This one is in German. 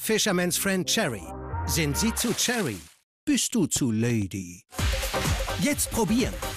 Fishermans Friend Cherry. Sind Sie zu Cherry? Bist du zu Lady? Jetzt probieren!